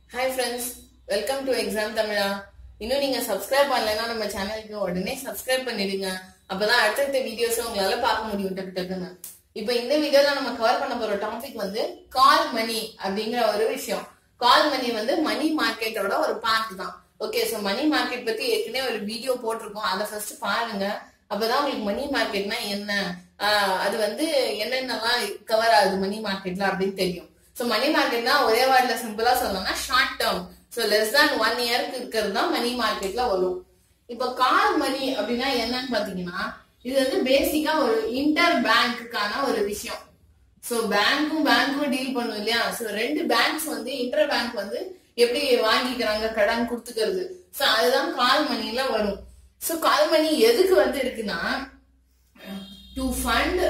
Hi friends, welcome to Exam Tamizha. இன்னும் நீங்க subscribe பண்ணலனா நம்ம சேனலுக்கு உடனே சப்ஸ்கிரைப் பண்ணிடுங்க. அப்பதான் அடுத்த வீடியோஸ் உங்களால பார்க்க முடியும் டக்குன்னு. இப்போ இந்த வீடியோல நம்ம கவர் பண்ண போற டாபிக் வந்து கால் மணி அப்படிங்கிற ஒரு விஷயம். கால் மணி வந்து மணி மார்க்கெட்டோட ஒரு பார்ட் தான். ஓகே, சோ மணி மார்க்கெட் பத்தி ஏற்கனவே ஒரு வீடியோ போட்டிருக்கோம். அதை ஃபர்ஸ்ட் பாருங்க. அப்பதான் உங்களுக்கு மணி மார்க்கெட்னா என்ன, அது வந்து என்னென்னலாம் கவர் ஆகுது மணி மார்க்கெட்ல அப்படின்னு தெரியும். சோ மணி மார்க்கெட்னா ஒரே வேர்ட்ல சிம்பிளா சொல்லணும்னா short term. So less than 1 இயருக்கு இருக்கிறது தான் மணி மார்க்கெட்ல வரும். இப்ப கால் மணி அப்படின்னா என்னன்னு பாத்தீங்கன்னா, இது வந்து பேசிக்கா ஒரு இன்டர் பேங்க்குக்கான ஒரு விஷயம். சோ பேங்க்கும் டீல் பண்ணும் இல்லையா. சோ ரெண்டு பேங்க்ஸ் வந்து இன்டர் பேங்க் வந்து எப்படி வாங்கிக்கிறாங்க, கடன் கொடுத்துக்கிறது. சோ அதுதான் கால் மணில வரும். சோ கால் மணி எதுக்கு வந்து இருக்குன்னா, டு ஃபண்ட்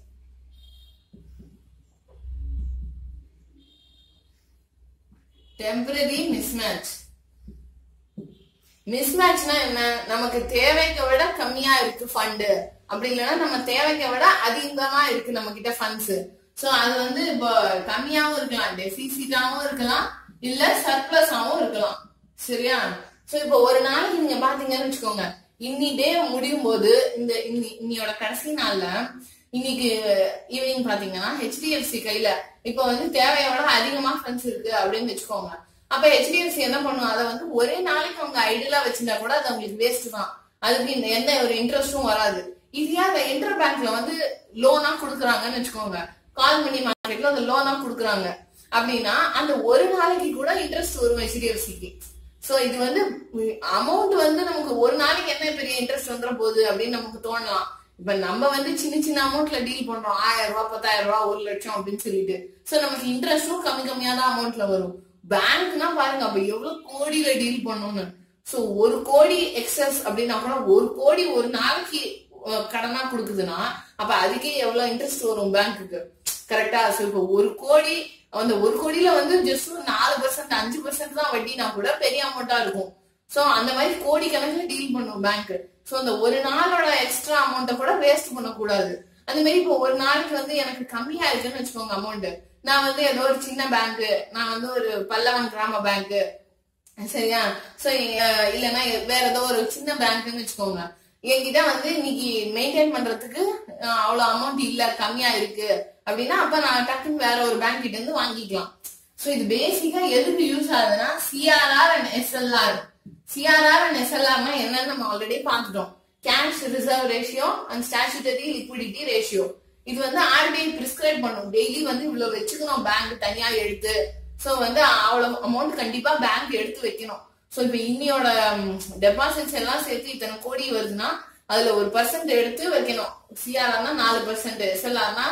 டெம்பரரி மிஸ்மேட்ச்னா என்ன, நமக்கு தேவைக்கு விட கம்மியா இருக்கு ஃபண்ட், அப்படி இல்லைன்னா நம்ம தேவைக்கு விட அதிகமா இருக்கு நம்ம கிட்ட ஃபண்ட்ஸ். சோ அது வந்து இப்போ கம்மியாவும் இருக்கலாம், டெபிசிட்டாவும் இருக்கலாம், இல்ல சர்ப்ளஸாவும் இருக்கலாம். சரியா? சோ இப்போ ஒரு நாளைக்கு நீங்க பாத்தீங்கன்னு வச்சுக்கோங்க, இன்னி டே முடியும் போது இன்னையோட கடைசி நாள்ல இன்னைக்கு ஈவினிங் பாத்தீங்கன்னா HDFC கையில இப்ப வந்து தேவையோட அதிகமா ஃபண்ட்ஸ் இருக்கு அப்படின்னு வச்சுக்கோங்க. அப்ப HDFC என்ன பண்ணும், அதை வந்து ஒரே நாளைக்கு அவங்க ஐடியலா வச்சிருந்தா கூட அது அவங்களுக்கு வேஸ்ட் தான். அதுக்கு எந்த ஒரு இன்ட்ரெஸ்டும் வராது. இதே அந்த இன்டர் பேங்க்ல வந்து லோனா கொடுக்குறாங்கன்னு வச்சுக்கோங்க, கால் மணி மார்க்கெட்ல அந்த லோனா கொடுக்குறாங்க அப்படின்னா அந்த ஒரு நாளைக்கு கூட இன்ட்ரெஸ்ட் வரும் HDFCக்கு. சோ இது வந்து அமௌண்ட் வந்து நமக்கு ஒரு நாளைக்கு என்ன பெரிய இன்ட்ரெஸ்ட் வந்துட போகுது அப்படின்னு நமக்கு தோணலாம். இப்ப நம்ம வந்து சின்ன அமௌண்ட்ல டீல் பண்றோம், 1000 ரூபாய் 10,000 ரூபாய் 1 லட்சம் அப்படின்னு சொல்லிட்டு. சோ நமக்கு இன்ட்ரெஸ்டும் கம்மியா தான் அமௌண்ட்ல வரும். பேங்க்னா பாருங்க அப்ப எவ்வளவு கோடியில டீல் பண்ணணும்னு. சோ 1 கோடி எக்ஸஸ் அப்படின்னா கூட 1 கோடி ஒரு நாளைக்கு கடனா கொடுக்குதுன்னா அப்ப அதுக்கே எவ்வளவு இன்ட்ரெஸ்ட் வரும் பேங்க்குக்கு. கரெக்டா? சோ இப்ப 1 கோடி, அந்த 1 கோடியில வந்து ஜஸ்ட் 4% 5% தான் வட்டினா கூட பெரிய அமௌண்டா இருக்கும். சோ அந்த மாதிரி கோடி கணக்குல டீல் பண்ணும் பேங்க். சோ அந்த ஒரு நாளோட எக்ஸ்ட்ரா அமௌண்ட்டை கூட வேஸ்ட் பண்ணக்கூடாது. அந்த மாதிரி இப்போ ஒரு நாளைக்கு வந்து எனக்கு கம்மியா இருக்குன்னு வச்சுக்கோங்க அமௌண்ட், நான் வந்து ஏதோ ஒரு சின்ன பேங்க், நான் வந்து ஒரு பல்லவன் கிராம பேங்க், சரியா? சோ இல்லைன்னா வேற ஏதோ ஒரு சின்ன பேங்க்னு வச்சுக்கோங்க, என்கிட்ட வந்து இன்னைக்கு மெயின்டைன் பண்றதுக்கு அவ்வளவு அமௌண்ட் இல்ல, கம்மியா இருக்கு அப்படின்னா அப்ப நான் டக்குன்னு வேற ஒரு பேங்க் கிட்ட இருந்து வாங்கிக்கலாம். சோ இது பேசிக்கா எதுக்கு யூஸ் ஆகுதுன்னா CRR and SLR. CRR and SLR என்னன்னு நம்ம ஆல்ரெடி பார்த்துட்டோம். Cash reserve ratio and statutory liquidity ratio. இது வந்து RBI பிரிஸ்கிரைப் பண்ணும், டெய்லி வந்து இவ்வளவு வச்சுக்கணும் பேங்க் தனியா எடுத்து. சோ வந்து அவ்வளவு அமௌண்ட் கண்டிப்பா பேங்க் எடுத்து வைக்கணும். சோ இப்ப இன்னியோட டெபாசிட்ஸ் எல்லாம் சேர்த்து இத்தனை கோடி வருதுன்னா அதுல 1% எடுத்து வைக்கணும். CRRனா 4%, SLRனா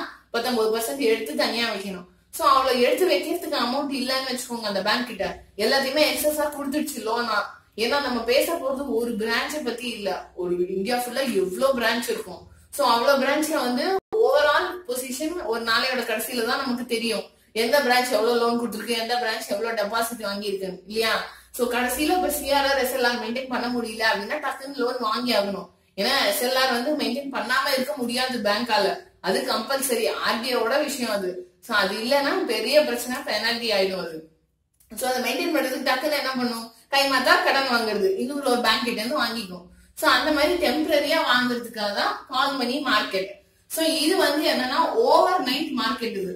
19% எடுத்து தனியா வைக்கணும். சோ அவ்வளவு எடுத்து வைக்கிறதுக்கு அமௌண்ட் இல்லன்னு வச்சுக்கோங்க அந்த பேங்க் கிட்ட, எல்லாத்தையுமே எக்ஸஸா கொடுத்துடுச்சு லோனா. ஏன்னா நம்ம பேச போறது ஒரு பிரான்ச்ச பத்தி இல்ல, ஒரு இந்தியா ஃபுல்லா எவ்வளவு பிரான்ச் இருக்கும். சோ அவ்வளவு பிரான்ச்ல வந்து ஓவரால் பொசிஷன் ஒரு நாளையோட கடைசியில தான் நமக்கு தெரியும், எந்த பிரான்ச் எவ்வளவு லோன் கொடுத்துருக்கு, எந்த பிரான்ச் எவ்வளவு டெபாசிட் வாங்கி இருக்கு இல்லையா. சோ கடைசியில இப்ப CRR SLR மெயின்டைன் பண்ண முடியல அப்படின்னா டக்குன்னு லோன் வாங்கி ஆகணும். ஏன்னா SLR வந்து மெயின்டைன் பண்ணாம இருக்க முடியாது பேங்கால, அது கம்பல்சரி, RBIயோட விஷயம் அது. சோ அது இல்லைன்னா பெரிய பிரச்சனை, பெனால்டி ஆயிடும் அது. சோ அதை மெயின்டைன் பண்றதுக்கு டக்குன்னு என்ன பண்ணும், கைமாத்தா கடன் வாங்குறது, இன்னொரு ஒரு பேங்க் கிட்ட இருந்து வாங்கிக்கும். சோ அந்த மாதிரி டெம்பரரியா வாங்குறதுக்காக தான் கால் மணி மார்க்கெட். சோ இது வந்து என்னன்னா ஓவர் நைட் மார்க்கெட். இது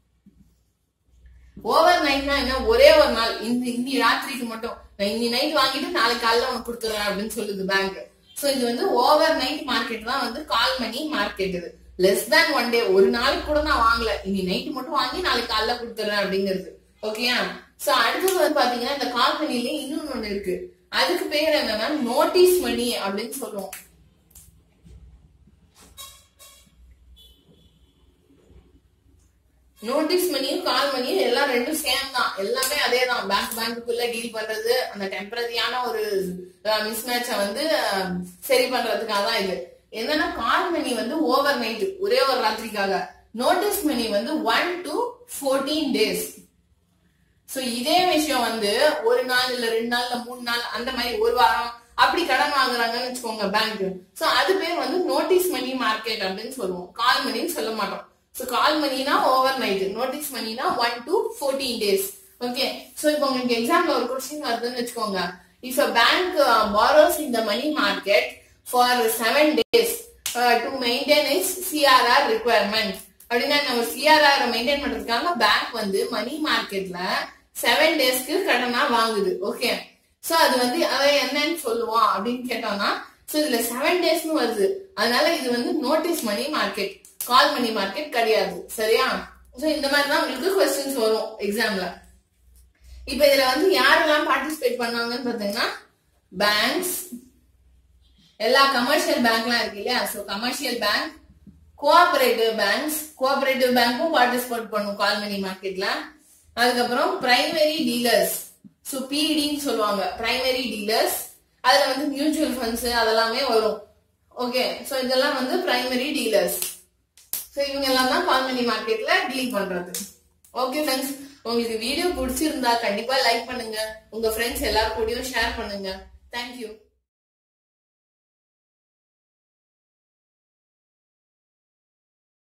ஓவர் நைட்னா என்ன, ஒரே ஒரு நாள், இன்னி ராத்திரிக்கு மட்டும் நான் இன்னி நைட் வாங்கிட்டு நாளைக்கு காலைல உனக்கு கொடுத்துறேன் அப்படின்னு சொல்லுது பேங்க். சோ இது வந்து ஓவர் நைட் மார்க்கெட் தான் வந்து கால் மணி மார்க்கெட். இது லெஸ் than 1 டே, ஒரு நாளைக்கு கூட நான் வாங்கல, இன்னி நைட் மட்டும் வாங்கி நாளைக்கு காலைல கொடுத்துறேன் அப்படிங்கிறது. ஓகேயா? சோ அடுத்தது வந்து பாத்தீங்கன்னா இந்த கால் மணில இன்னொன்னு ஒண்ணு இருக்கு, அதுக்கு பேர் என்னன்னா நோட்டீஸ் மணி அப்படின்னு சொல்லுவோம். நோட்டீஸ் மணியும் கால் மணியும் எல்லாம் ரெண்டும் சேம் தான், எல்லாமே அதே தான். பேங்க்குள்ள டீல் பண்றது, அந்த டெம்பரரியான ஒரு மிஸ்மேட்ச வந்து சரி பண்றதுக்காக தான் இது. என்னன்னா கால் மணி வந்து ஓவர் நைட், ஒரே ஒரு ராத்திரிக்காக. நோட்டீஸ் மணி வந்து 1 to 14 days. சோ இதே விஷயம் வந்து ஒரு நாள் இல்ல 2 நாள் இல்ல 3 நாள் அந்த மாதிரி ஒரு வாரம் அப்படி கடன் வாங்குறாங்கன்னு வச்சுக்கோங்க பேங்க். சோ அது பேர் வந்து நோட்டீஸ் மணி மார்க்கெட் அப்படின்னு சொல்லுவோம், கால் மணின்னு சொல்ல மாட்டோம். So call money na overnight, notice money na 1 to 14 days. Okay, so இப்போ உங்களுக்கு எக்ஸாம்ல ஒரு क्वेश्चन வருதுன்னு வெச்சுக்கோங்க. If a bank borrows in the money market for 7 days to maintain its CRR requirement அப்படினா நம்ம CRR மெயின்டைன் பண்றதுக்காக பேங்க் வந்து மணி மார்க்கெட்ல 7 டேஸ்க்கு கடனா வாங்குது. ஓகே, சோ அது வந்து அத என்னன்னு சொல்லுவோம் அப்படின்னு கேட்டோம்னா, சோ இதுல 7 டேஸ்னு வருது, அதனால இது வந்து notice money market, call money market கிடையாது. சரியா? சோ இந்த மாதிரி தான் உங்களுக்கு क्वेश्चंस வரும் எக்ஸாம்ல. இப்போ இதுல வந்து யாரெல்லாம் பார்ட்டிசிபேட் பண்ணுவாங்கன்னு பாத்தீங்கன்னா, பேங்க்ஸ், எல்லா கமர்ஷியல் பேங்க்லாம் இருக்கு இல்லையா, so commercial bank, cooperative banks, cooperative பேங்க்கும் பார்ட்டிசிபேட் பண்ணும் கால் மணி மார்க்கெட்ல. அதுக்கப்புறம் பிரைமரி டீலர்ஸ், சோ பிடின்னு சொல்லுவாங்க, பிரைமரி டீலர்ஸ், அதுல வந்து மியூச்சுவல் ஃபண்ட்ஸ் அதெல்லாமே வரும். ஓகே, சோ இதெல்லாம் வந்து பிரைமரி டீலர்ஸ். சோ இவங்க எல்லாம் தான் கால் மணி மார்க்கெட்ல டீல் பண்றது. ஓகே ஃப்ரெண்ட்ஸ், உங்களுக்கு வீடியோ பிடிச்சிருந்தா கண்டிப்பா லைக் பண்ணுங்க, உங்க ஃப்ரெண்ட்ஸ் எல்லாரும் கூடயும் ஷேர் பண்ணுங்க. தேங்க்யூ.